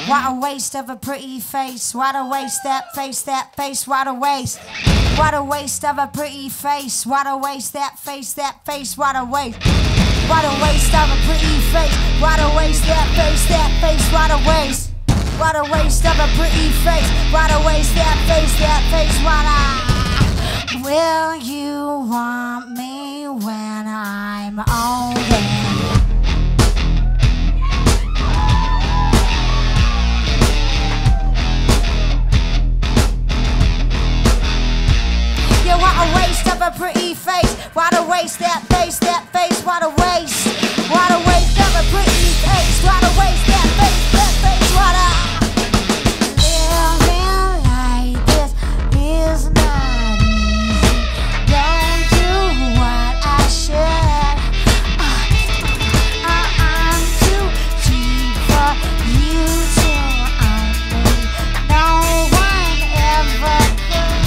What a waste of a pretty face. What a waste, that face, what a waste. What a waste of a pretty face. What a waste, that face, what a waste. What a waste of a pretty face. What a waste, that face, what a waste. What a waste of a pretty face. What a waste, that face, what a... Will you want me when I'm older? What a waste of a pretty face. What a waste, that face, what a waste. What a waste of a pretty face. What a waste, that face, what a... Living like this is not easy. Don't do what I should. I'm too cheap for you to own me. No one ever could.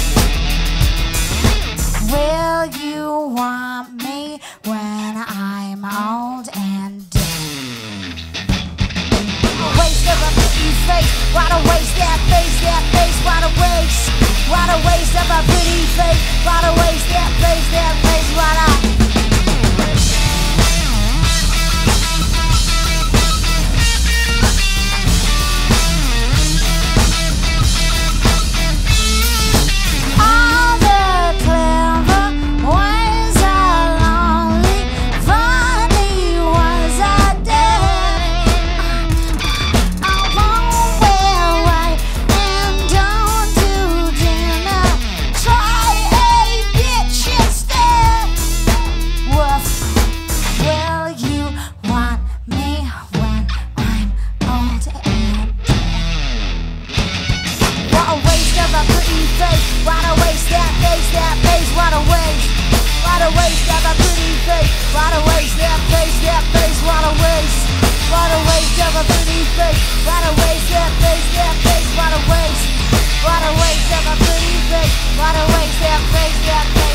Will you want me when I'm old and dead? A waste of a pretty face. What a waste, that face, what a waste. What a waste of a pretty face. What a waste, that face, what a... What a waste, that face, what a waste. What a waste of a pretty face. What a waste, that face, what a waste. What a waste of a pretty face. What a waste, that face, what a waste. What a waste of a pretty face. What a waste, that face,